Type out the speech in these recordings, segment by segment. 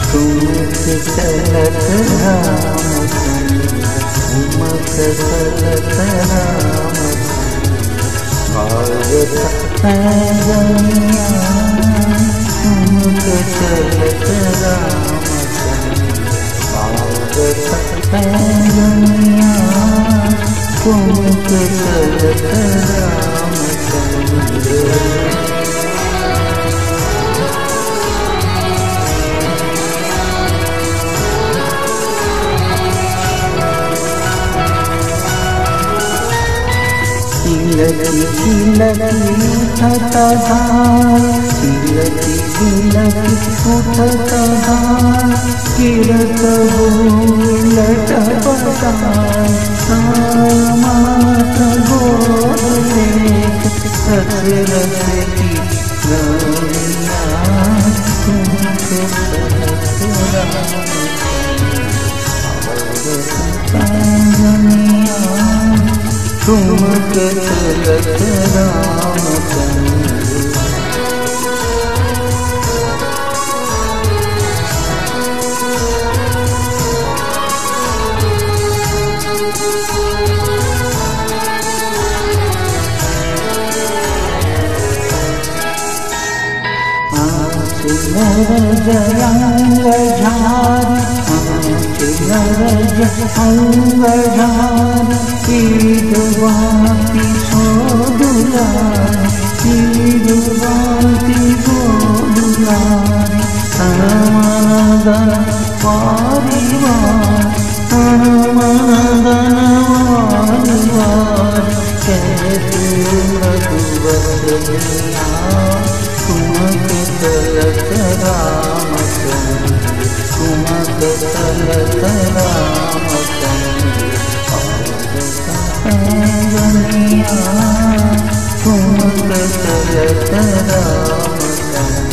ठुमक चलत रामचंद्र, ठुमक चलत रामचंद्र। भारत पैजनिया ठुमक चलत रामचंद्र, भारत पैजनिया ठुमक चलत रामचंद्र। तिलकी तिलकी उठता धार, तिलकी तिलकी उठता धार, गिरत हो लटपटार। माता गोद लेत रस रस की रानिया, ठुमक चलत रामचंद्र, ठुमक चलत रामचंद्र। नरज अंग झारी, नरज अंग झारी, ईदवाती सोदुलारी, ईदवाती सोदुलारी। तनमनदन परिवार, तनमनदन परिवार, कैसे मधुबसनिया ठुमक चलत रामचंद्र, ठुमक चलत रामचंद्र। पैजनिया ठुमक चलत रामचंद्र।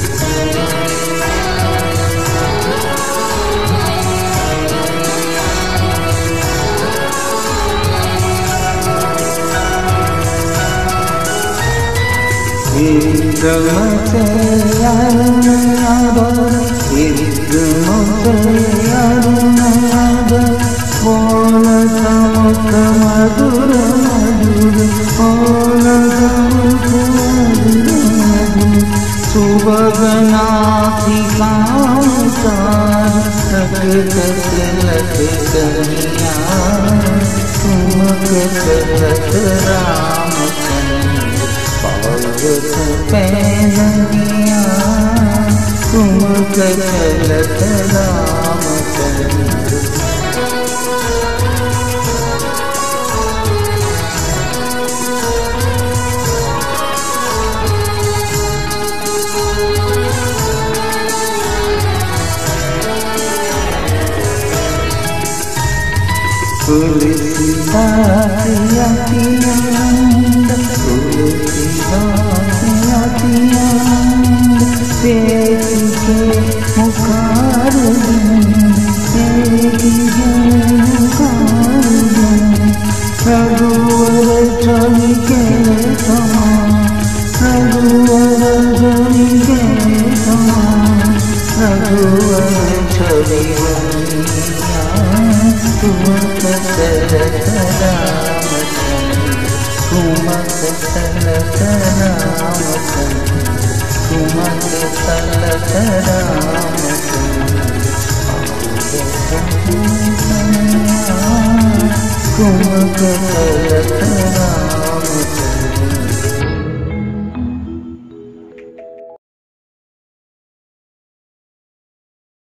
इन्द्रमते अरुणयादर, इन्द्रमते अरुणयादर, बोल समुख मधुर मधुर, बोल समुख मधुर मधुर। सुबगनाथिकांसार, लखत लख कनिया ठुमक चलत रामचंद्र। भारत पैजनिया ठुमक चलत रामचंद्र। तुलसीदास अति आनंद, तुलसीदास अति आनंद, तेरी के मुखारविंद, तेरी के मुखारविंद। रघुवर छवि के समान, रघुवर छवि के समान, रघुवर छवि बनिया ठुमक चलत रामचंद्र, ठुमक चलत रामचंद्र, ठुमक चलत रामचंद्र।